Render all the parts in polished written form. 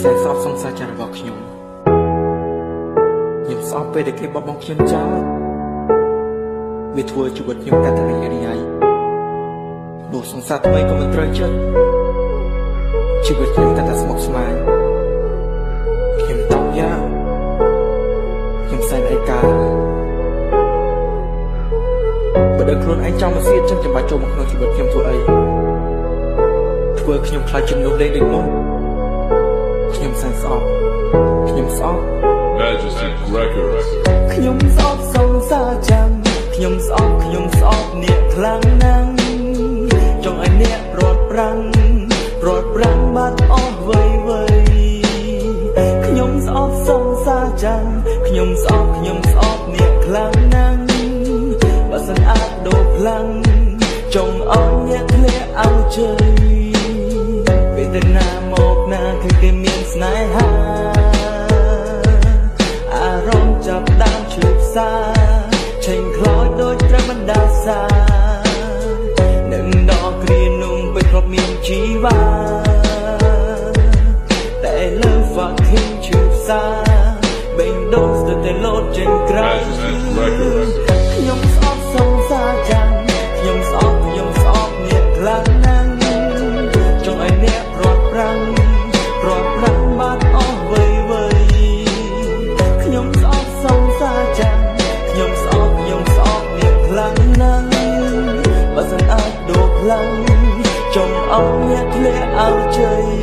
សែនស្អប់សង្សារចិត្តរបស់ខ្ញុំស្អប់ពេលដែលគេបបបងខ្ញុំចោលវាធ្វើជីវិតខ្ញុំកាន់តែរីករាយដូចសង្សារថ្មីក៏មិនត្រូវចិត្តជីវិតខ្ញុំកាន់តែស្មុគស្មាញខ្ញុំតោកយ៉ាខ្ញុំសែនឯកាបើដឹងខ្លួនឯងចង់មកសៀតចឹងចាំបាច់ចូលមកក្នុងជីវិតខ្ញុំធ្វើអីធ្វើខ្ញុំខ្លាចជំនួសលេងដូចមុនខ្ញុំសែនស្អប់ខ្ញុំស្អប់ Majesty Records ខ្ញុំស្អប់សង្សារចាំខ្ញុំស្អប់អ្នកខ្លាំងណាស់ចង់ឲ្យអ្នករត់ប្រាំងបាត់អស់វ័យខ្ញុំស្អប់សង្សារចាំខ្ញុំស្អប់អ្នកខ្លាំងណាស់បើសិនអាចដូរខ្លាំងចង់ឲ្យអ្នកធ្លាក់អោជើយពេលទៅណាមកណាគឺគេមានស្នេហាចាប់ដើមឈឺផ្សាឆេញខ្លោចដូចត្រូវបណ្ដាសានឹងដកគ្រានំពេលគ្រាប់មានជីវ៉ាតែលើហ្វាក់ឃើញឈឺផ្សាបេងដូងស្ទើរតែលោតចេញក្រៅខ្ញុំស្អប់សង្សារចាំខ្ញុំស្អប់អ្នកខ្លាំងណាស់ចង់ឲ្យអ្នករត់ប្រាំងបាត់អស់វ័យខ្ញុំស្អប់សង្សារចាំខ្ញុំស្អប់អ្នកខ្លាំងណាស់បើសិនអាចដូរខ្លាំងចង់ឲ្យអ្នកធ្លាក់អោជ័យ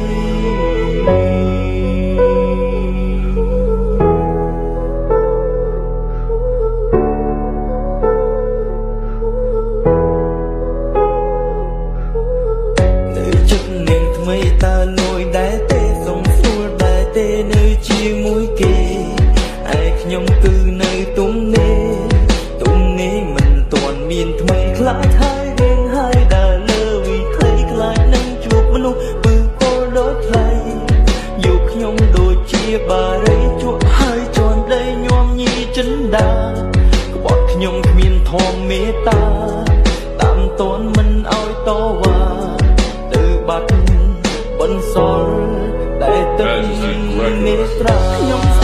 នៅចិត្តនាងថ្មីតើលួយដែរទេសុំស្រួលដែរទេនៅជាមួយគេខ្ញុំគឺនៅទុំនេះមិនទាន់មានថ្មីខ្លាចហើយរៀងហើយដើរលើវិថីខ្លាចនឹងជួបមនុស្សពឺពលដូចថ្លៃយកខ្ញុំដូចជាបារីជក់ហើយជន់ដីញោមញីចិនដាក្បត់ខ្ញុំគ្មានធម៌មេត្តាតាមតនមិនឲ្យតវ៉ាទៅបាត់បន្សល់តែទឹកមេត្រាខ្ញុំ